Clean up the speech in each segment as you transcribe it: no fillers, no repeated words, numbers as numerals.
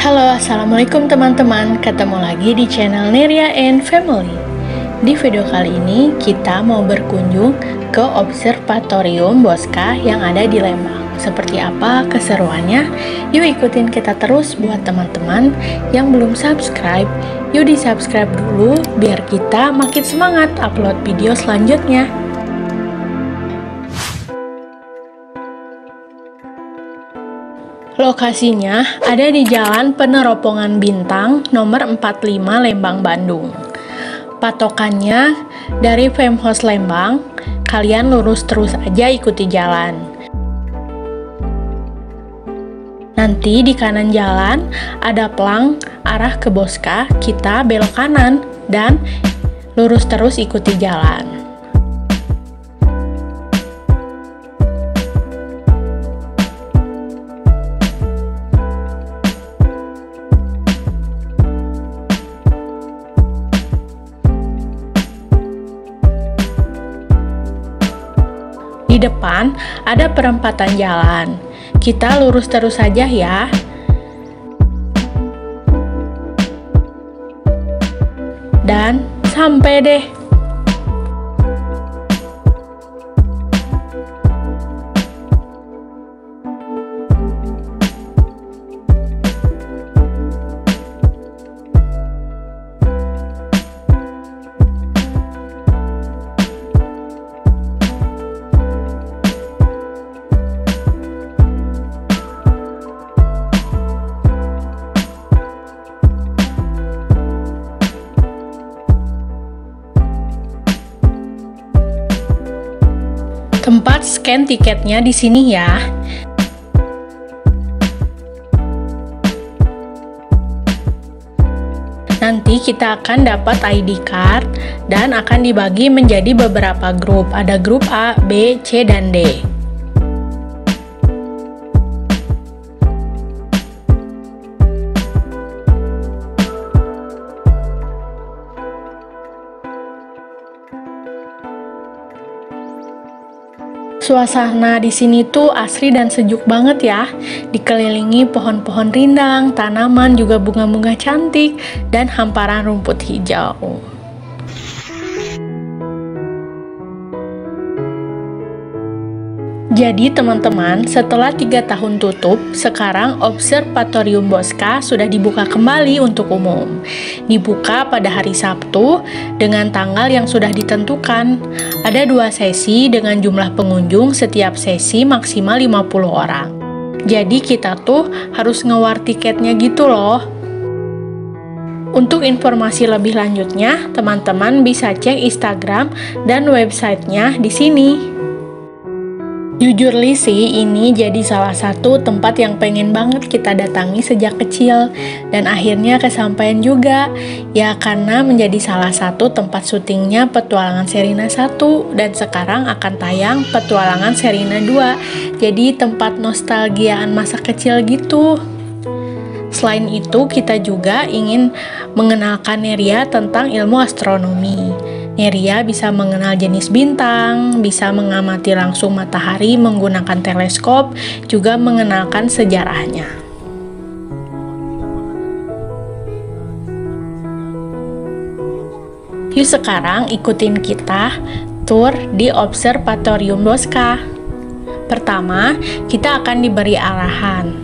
Halo, assalamualaikum teman-teman. Ketemu lagi di channel Neria and Family. Di video kali ini kita mau berkunjung ke Observatorium Bosca yang ada di Lembang. Seperti apa keseruannya? Yuk ikutin kita terus. Buat teman-teman yang belum subscribe, yuk di subscribe dulu biar kita makin semangat upload video selanjutnya. Lokasinya ada di Jalan Peneropongan Bintang nomor 45 Lembang, Bandung. Patokannya dari Femhouse Lembang, kalian lurus terus aja ikuti jalan. Nanti di kanan jalan ada pelang arah ke Bosca, kita belok kanan dan lurus terus ikuti jalan. Di depan ada perempatan jalan. Kita lurus terus saja ya. Dan sampai deh. Tempat scan tiketnya di sini ya. Nanti kita akan dapat ID card dan akan dibagi menjadi beberapa grup. Ada grup A, B, C, dan D. Suasana di sini tuh asri dan sejuk banget ya. Dikelilingi pohon-pohon rindang, tanaman, juga bunga-bunga cantik, dan hamparan rumput hijau. Jadi teman-teman, setelah 3 tahun tutup, sekarang Observatorium Bosca sudah dibuka kembali untuk umum. Dibuka pada hari Sabtu dengan tanggal yang sudah ditentukan. Ada 2 sesi dengan jumlah pengunjung, setiap sesi maksimal 50 orang. Jadi kita tuh harus ngewar tiketnya gitu loh. Untuk informasi lebih lanjutnya, teman-teman bisa cek Instagram dan websitenya di sini. Jujur li sih, ini jadi salah satu tempat yang pengen banget kita datangi sejak kecil dan akhirnya kesampaian juga ya, karena menjadi salah satu tempat syutingnya Petualangan Sherina 1 dan sekarang akan tayang Petualangan Sherina 2, jadi tempat nostalgiaan masa kecil gitu. Selain itu, kita juga ingin mengenalkan Neria tentang ilmu astronomi. Neria bisa mengenal jenis bintang, bisa mengamati langsung matahari menggunakan teleskop, juga mengenalkan sejarahnya. Yuk sekarang ikutin kita tur di Observatorium Bosca. Pertama, kita akan diberi arahan.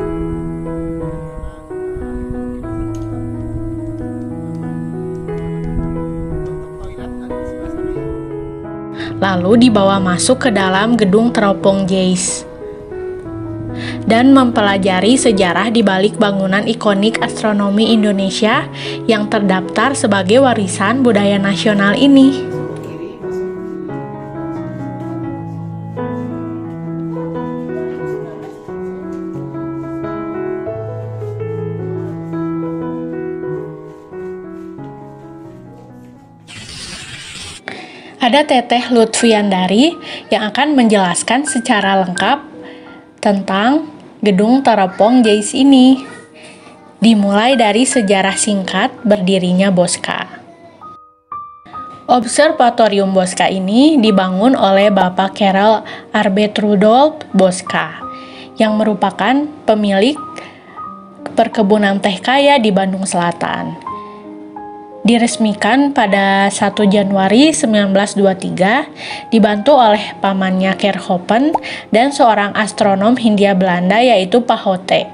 Lalu dibawa masuk ke dalam gedung teropong JAIS dan mempelajari sejarah di balik bangunan ikonik astronomi Indonesia yang terdaftar sebagai warisan budaya nasional ini. Ada Teteh Lutfiandari yang akan menjelaskan secara lengkap tentang gedung teropong JAIS ini. Dimulai dari sejarah singkat berdirinya Bosca. Observatorium Bosca ini dibangun oleh Bapak Karel Arbet Rudolf Bosca yang merupakan pemilik perkebunan teh kaya di Bandung Selatan. Diresmikan pada 1 Januari 1923, dibantu oleh pamannya Kerhoven dan seorang astronom Hindia Belanda yaitu Pak Hotte.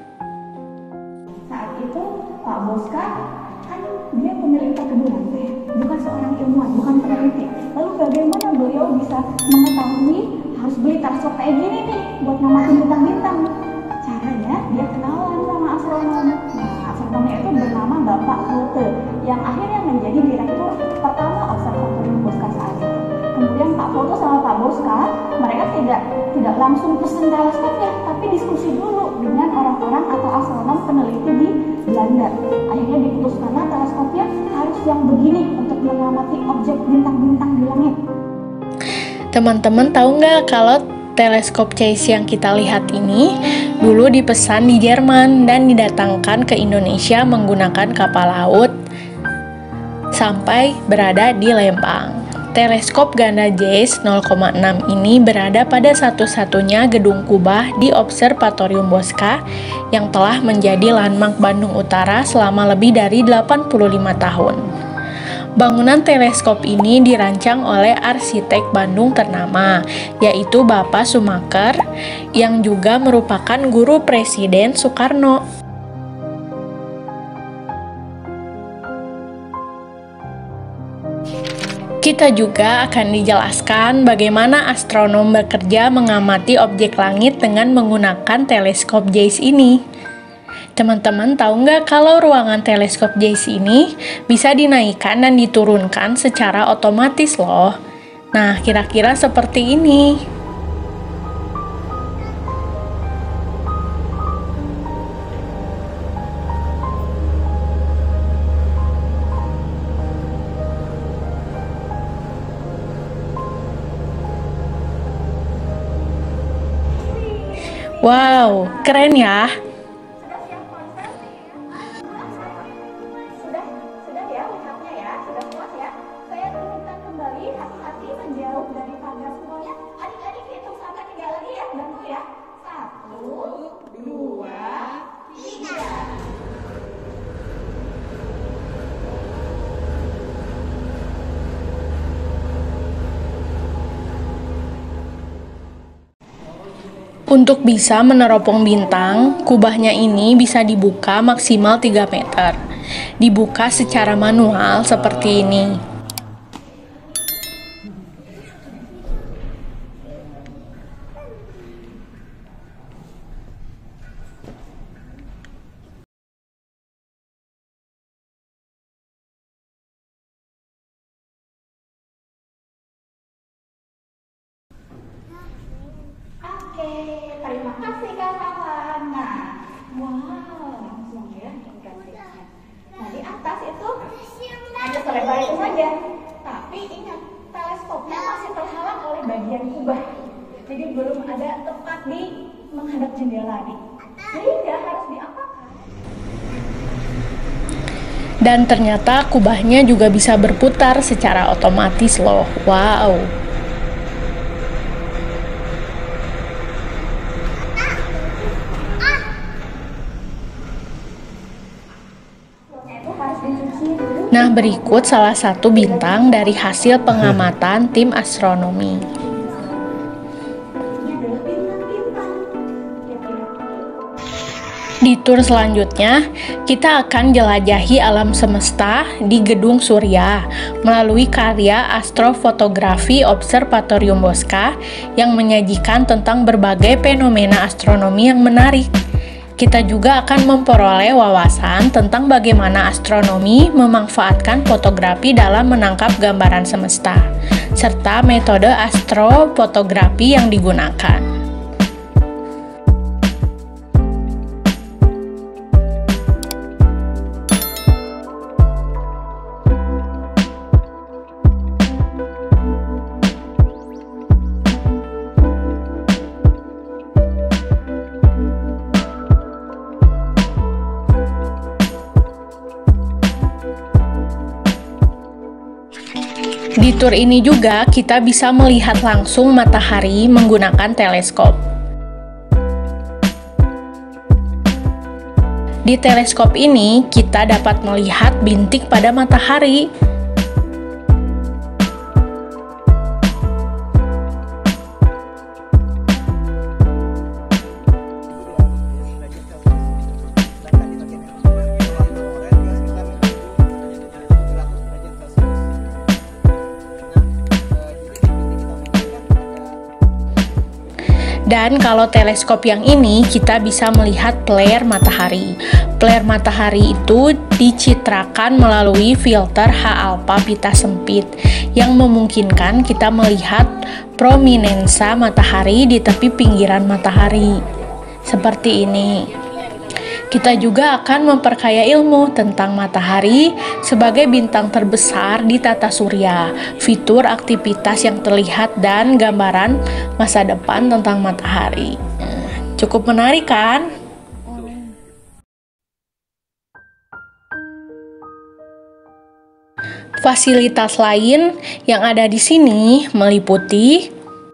Saat itu Pak Boska kan dia pemilik perkebunan teh, bukan seorang ilmuwan, bukan peneliti. Lalu bagaimana beliau bisa mengetahui harus beli teleskop kayak gini nih buat ngamatin bintang-bintang? Caranya dia kenalan sama astronom. Nah, astronomnya itu bernama Bapak Hotte, yang akhirnya menjadi direktur pertama Observatorium Bosca saat itu. Kemudian Pak Hotte sama Pak Boska, mereka tidak langsung pesen teleskopnya, tapi diskusi dulu dengan orang-orang atau astronom peneliti di Belanda. Akhirnya diputuskanlah teleskopnya harus yang begini untuk mengamati objek bintang-bintang di langit. Teman-teman tahu nggak kalau teleskop Zeiss yang kita lihat ini dulu dipesan di Jerman dan didatangkan ke Indonesia menggunakan kapal laut sampai berada di Lembang. Teleskop ganda Zeiss 0,6 ini berada pada satu-satunya gedung kubah di Observatorium Bosca yang telah menjadi landmark Bandung Utara selama lebih dari 85 tahun. Bangunan teleskop ini dirancang oleh arsitek Bandung ternama, yaitu Bapak Sumaker, yang juga merupakan guru Presiden Soekarno. Kita juga akan dijelaskan bagaimana astronom bekerja mengamati objek langit dengan menggunakan teleskop Zeiss ini. Teman-teman tahu nggak kalau ruangan teleskop Zeiss ini bisa dinaikkan dan diturunkan secara otomatis loh. Nah, kira-kira seperti ini. Wow, keren ya. Sudah ya lihatnya ya, sudah puas ya. Saya turunkan kembali, hati-hati menjauh dari pagar semuanya. Adik-adik hitung sampai 3 lagi ya, bantu ya. 1, 2, 3. Untuk bisa meneropong bintang, kubahnya ini bisa dibuka maksimal 3 meter. Dibuka secara manual seperti ini. Oke, terima kasih kawan. Nah, wow, langsung ya indikasinya. Nah, di atas itu hanya selebar itu saja. Tapi ingat, teleskopnya masih terhalang oleh bagian kubah. Jadi belum ada tepat di menghadap jendela nih. Sehingga harus diapakan? Dan ternyata kubahnya juga bisa berputar secara otomatis loh. Wow. Nah, berikut salah satu bintang dari hasil pengamatan tim astronomi. Di tur selanjutnya, kita akan jelajahi alam semesta di Gedung Surya melalui karya astrofotografi Observatorium Bosca yang menyajikan tentang berbagai fenomena astronomi yang menarik. Kita juga akan memperoleh wawasan tentang bagaimana astronomi memanfaatkan fotografi dalam menangkap gambaran semesta, serta metode astrofotografi yang digunakan. Di tur ini juga kita bisa melihat langsung matahari menggunakan teleskop. Di teleskop ini, kita dapat melihat bintik pada matahari. Dan kalau teleskop yang ini, kita bisa melihat flare matahari. Flare matahari itu dicitrakan melalui filter H-alpha pita sempit yang memungkinkan kita melihat prominensa matahari di tepi pinggiran matahari. Seperti ini. Kita juga akan memperkaya ilmu tentang matahari sebagai bintang terbesar di tata surya, fitur aktivitas yang terlihat, dan gambaran masa depan tentang matahari. Cukup menarik kan? Fasilitas lain yang ada di sini meliputi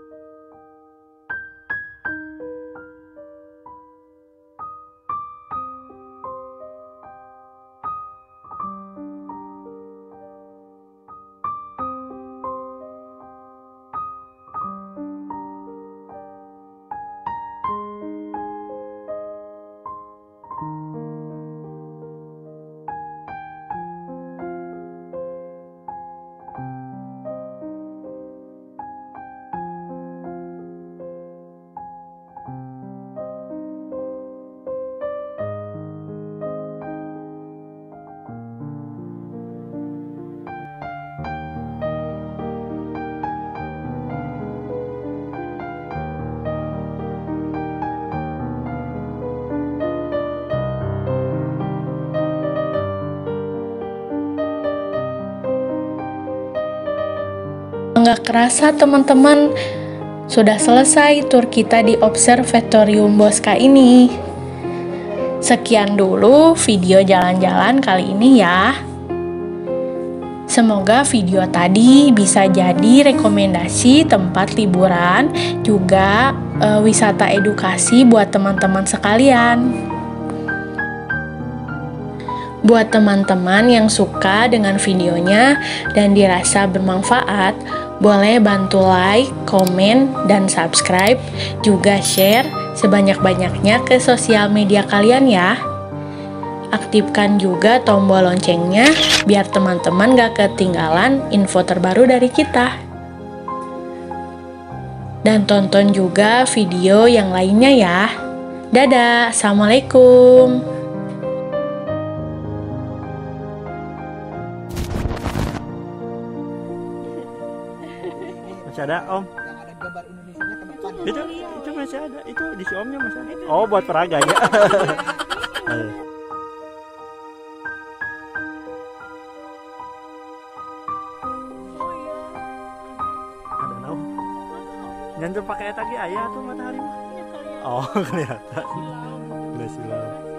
nggak kerasa teman-teman, sudah selesai tur kita di Observatorium Bosca ini. Sekian dulu video jalan-jalan kali ini ya. Semoga video tadi bisa jadi rekomendasi tempat liburan, juga wisata edukasi buat teman-teman sekalian. Buat teman-teman yang suka dengan videonya dan dirasa bermanfaat, boleh bantu like, komen, dan subscribe, juga share sebanyak-banyaknya ke sosial media kalian ya. Aktifkan juga tombol loncengnya biar teman-teman gak ketinggalan info terbaru dari kita. Dan tonton juga video yang lainnya ya. Dadah, assalamualaikum. Masih ada Om? Yang ada gambar Indonesianya ke depan. Itu masih ada. Itu di si Omnya masih ada. Oh, buat peraganya. Ada Om. Jangan pakai tagi ayah tuh matahari mah. Oh, kelihatan. Udah silau.